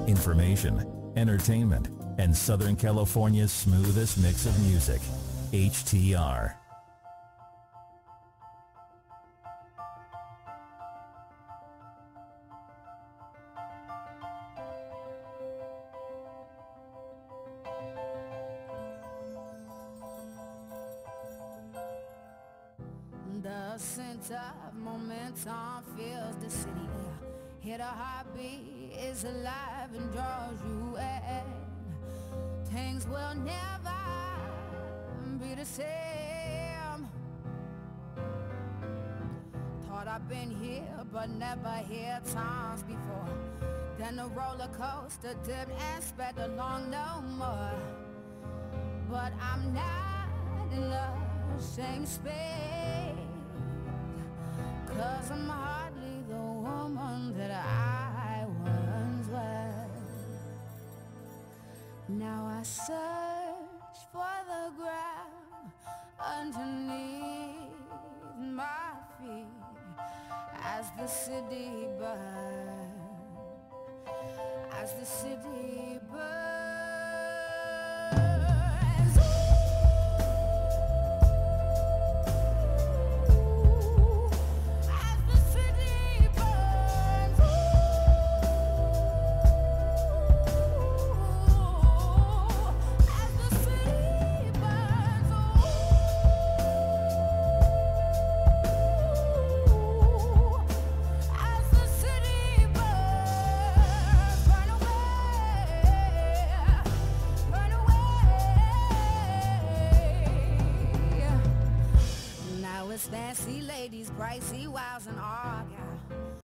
information, entertainment, and Southern California's smoothest mix of music. HTR. The center of momentum fills the city air. Here the heartbeat is alive and draws you in. Things will never be the same. Thought I've been here but never here times before. Then the roller coaster dipped and sped along no more. But I'm not in the same space, 'cause I'm hardly the woman that I once was. Now I search for the ground underneath my feet as the city burns, as the city burns. Fancy ladies, pricey wiles and orgasms.